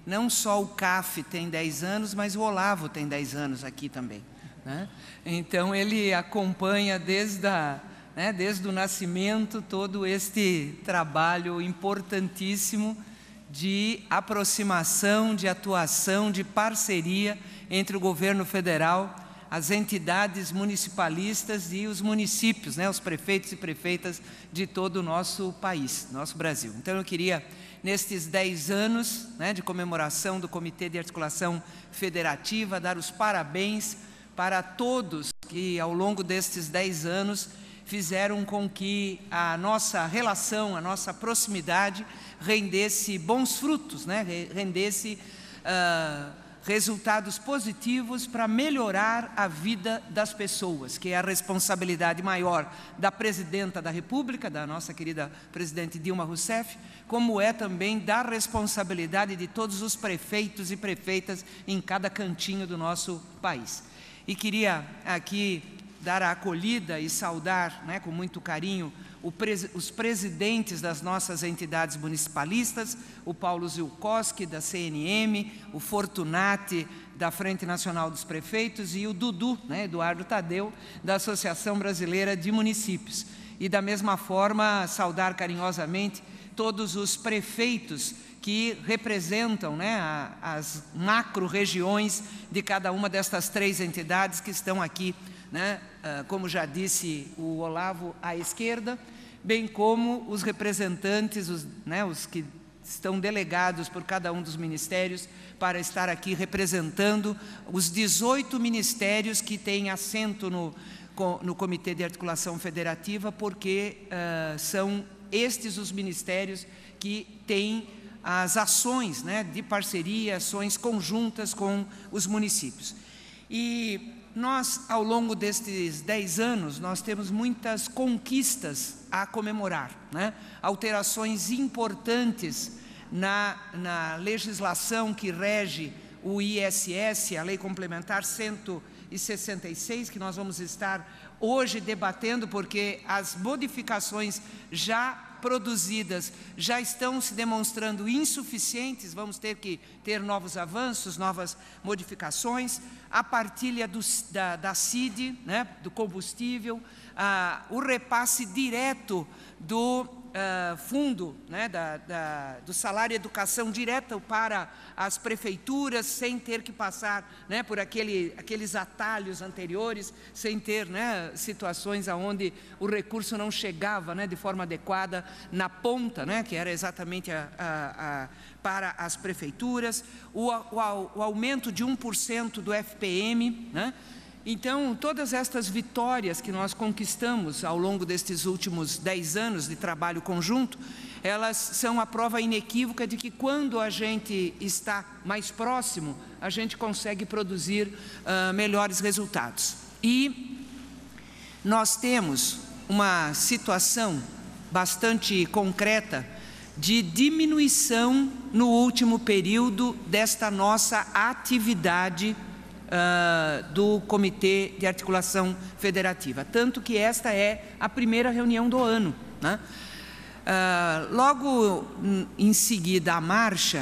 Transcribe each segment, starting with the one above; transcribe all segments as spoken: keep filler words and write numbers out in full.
não só o C A F tem dez anos, mas o Olavo tem dez anos aqui também, né? Então, ele acompanha desde, a, né, desde o nascimento todo este trabalho importantíssimo de aproximação, de atuação, de parceria entre o governo federal, as entidades municipalistas e os municípios, né, os prefeitos e prefeitas de todo o nosso país, nosso Brasil. Então, eu queria, nestes dez anos, né, de comemoração do Comitê de Articulação Federativa, dar os parabéns para todos que, ao longo destes dez anos, fizeram com que a nossa relação, a nossa proximidade rendesse bons frutos, né? rendesse uh, resultados positivos para melhorar a vida das pessoas, que é a responsabilidade maior da Presidenta da República, da nossa querida Presidente Dilma Rousseff, como é também da responsabilidade de todos os prefeitos e prefeitas em cada cantinho do nosso país. E queria aqui dar a acolhida e saudar, né, com muito carinho, o pres os presidentes das nossas entidades municipalistas, o Paulo Zilkowski, da C N M, o Fortunati, da Frente Nacional dos Prefeitos, e o Dudu, né, Eduardo Tadeu, da Associação Brasileira de Municípios. E, da mesma forma, saudar carinhosamente todos os prefeitos que representam, né, a, as macro-regiões de cada uma destas três entidades que estão aqui, né, como já disse o Olavo, à esquerda, bem como os representantes, os, né, os que estão delegados por cada um dos ministérios para estar aqui representando os dezoito ministérios que têm assento no, no Comitê de Articulação Federativa, porque uh, são estes os ministérios que têm as ações, né, de parceria, ações conjuntas com os municípios. E nós, ao longo destes dez anos, nós temos muitas conquistas a comemorar, né? Alterações importantes na, na legislação que rege o I S S, a Lei Complementar cento e sessenta e seis, que nós vamos estar hoje debatendo, porque as modificações já produzidas já estão se demonstrando insuficientes, vamos ter que ter novos avanços, novas modificações, a partilha do, da, da C I D, né, do combustível, ah, o repasse direto do Uh, fundo, né, da, da, do salário e educação direto para as prefeituras, sem ter que passar, né, por aquele, aqueles atalhos anteriores, sem ter, né, situações onde o recurso não chegava, né, de forma adequada na ponta, né, que era exatamente a, a, a, para as prefeituras, o, o, o aumento de um por cento do F P M, né? Então, todas estas vitórias que nós conquistamos ao longo destes últimos dez anos de trabalho conjunto, elas são a prova inequívoca de que quando a gente está mais próximo, a gente consegue produzir uh, melhores resultados. E nós temos uma situação bastante concreta de diminuição no último período desta nossa atividade Uh, do Comitê de Articulação Federativa, tanto que esta é a primeira reunião do ano, né? Uh, logo em seguida à marcha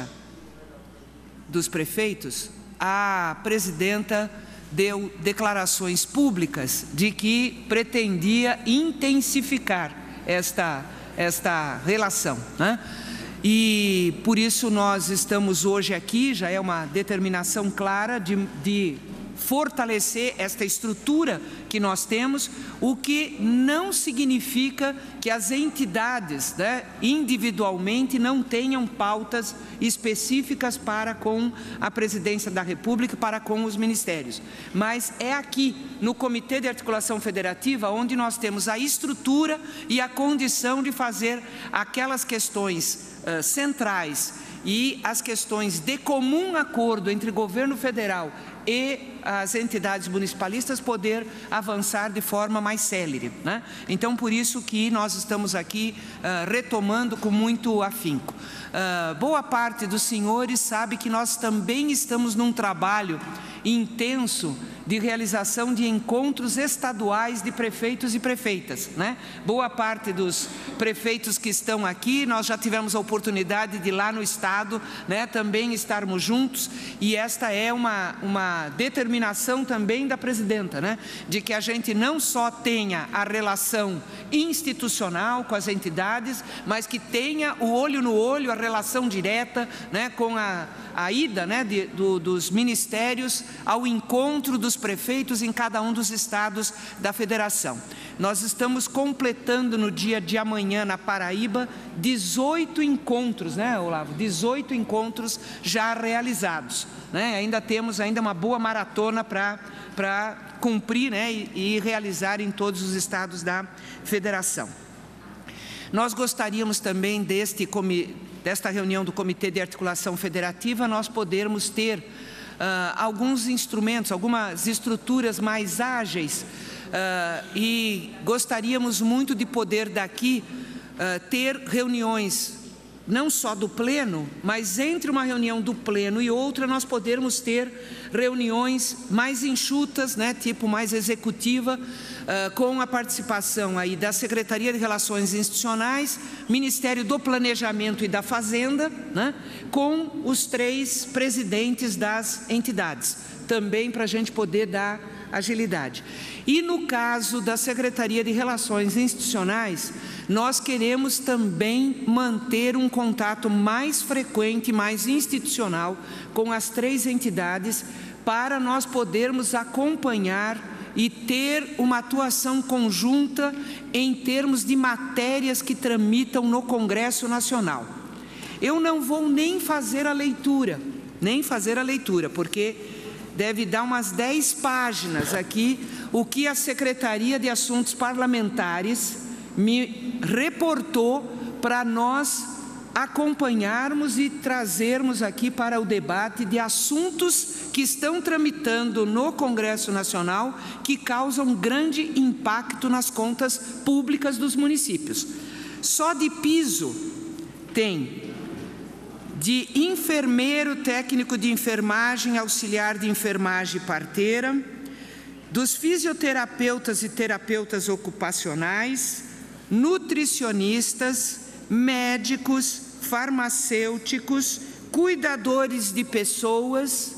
dos prefeitos, a presidenta deu declarações públicas de que pretendia intensificar esta, esta relação, né? E por isso nós estamos hoje aqui, já é uma determinação clara de, de fortalecer esta estrutura que nós temos, o que não significa que as entidades, né, individualmente não tenham pautas específicas para com a Presidência da República, para com os ministérios. Mas é aqui, no Comitê de Articulação Federativa, onde nós temos a estrutura e a condição de fazer aquelas questões Uh, centrais e as questões de comum acordo entre o governo federal e as entidades municipalistas poder avançar de forma mais célere, né? Então, por isso que nós estamos aqui uh, retomando com muito afinco. Uh, boa parte dos senhores sabe que nós também estamos num trabalho intenso de realização de encontros estaduais de prefeitos e prefeitas, né? Boa parte dos prefeitos que estão aqui, nós já tivemos a oportunidade de lá no estado, né, também estarmos juntos, e esta é uma, uma determinação também da presidenta, né, de que a gente não só tenha a relação institucional com as entidades, mas que tenha o olho no olho, a relação direta, né, com a, a ida, né, de, do, dos ministérios ao encontro dos prefeitos em cada um dos estados da federação. Nós estamos completando no dia de amanhã na Paraíba dezoito encontros, né, Olavo? dezoito encontros já realizados, né? Ainda temos ainda uma boa maratona para para cumprir, né, e, e realizar em todos os estados da federação. Nós gostaríamos também deste desta reunião do Comitê de Articulação Federativa nós podermos ter uh, alguns instrumentos, algumas estruturas mais ágeis. Uh, e gostaríamos muito de poder daqui uh, ter reuniões, não só do pleno, mas entre uma reunião do pleno e outra nós podermos ter reuniões mais enxutas, né, tipo mais executiva, uh, com a participação aí da Secretaria de Relações Institucionais, Ministério do Planejamento e da Fazenda, né, com os três presidentes das entidades, também para a gente poder dar agilidade. E no caso da Secretaria de Relações Institucionais, nós queremos também manter um contato mais frequente, mais institucional com as três entidades, para nós podermos acompanhar e ter uma atuação conjunta em termos de matérias que tramitam no Congresso Nacional. Eu não vou nem fazer a leitura, nem fazer a leitura, porque deve dar umas dez páginas aqui, o que a Secretaria de Assuntos Parlamentares me reportou para nós acompanharmos e trazermos aqui para o debate de assuntos que estão tramitando no Congresso Nacional, que causam grande impacto nas contas públicas dos municípios. Só de piso tem de enfermeiro, técnico de enfermagem, auxiliar de enfermagem e parteira, dos fisioterapeutas e terapeutas ocupacionais, nutricionistas, médicos, farmacêuticos, cuidadores de pessoas,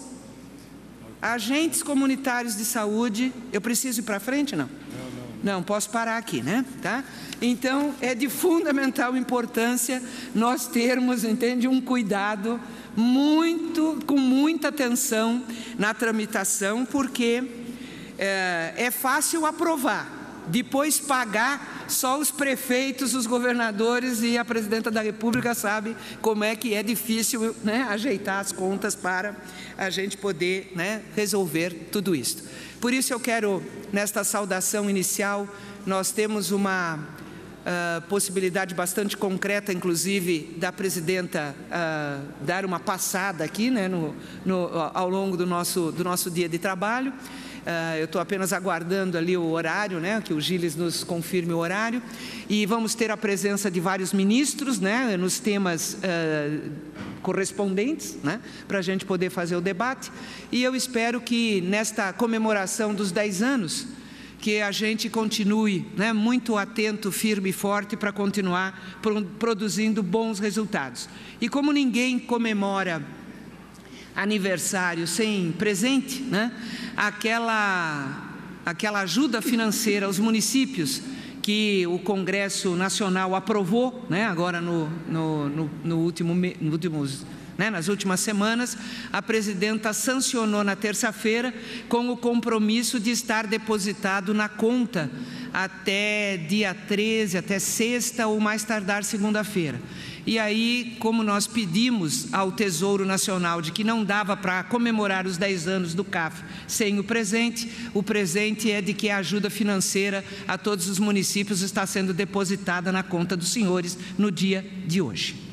agentes comunitários de saúde. Eu preciso ir para frente, não? Não, posso parar aqui, né? Tá? Então, é de fundamental importância nós termos, entende, um cuidado muito, com muita atenção na tramitação, porque é, é fácil aprovar, depois pagar, só os prefeitos, os governadores e a presidenta da República sabe como é que é difícil, né, ajeitar as contas para a gente poder, né, resolver tudo isso. Por isso eu quero, nesta saudação inicial, nós temos uma uh, possibilidade bastante concreta, inclusive, da presidenta uh, dar uma passada aqui, né, no, no, ao longo do nosso, do nosso dia de trabalho. Uh, eu estou apenas aguardando ali o horário, né, que o Gilles nos confirme o horário, e vamos ter a presença de vários ministros, né, nos temas uh, correspondentes, né, para a gente poder fazer o debate. E eu espero que nesta comemoração dos dez anos, que a gente continue, né, muito atento, firme e forte para continuar pro, produzindo bons resultados. E como ninguém comemora aniversário sem presente, né, aquela, aquela ajuda financeira aos municípios que o Congresso Nacional aprovou, né, agora no, no, no, no último, no últimos, né, nas últimas semanas, a presidenta sancionou na terça-feira com o compromisso de estar depositado na conta até dia treze, até sexta ou mais tardar segunda-feira. E aí, como nós pedimos ao Tesouro Nacional de que não dava para comemorar os dez anos do C A F sem o presente, o presente é de que a ajuda financeira a todos os municípios está sendo depositada na conta dos senhores no dia de hoje.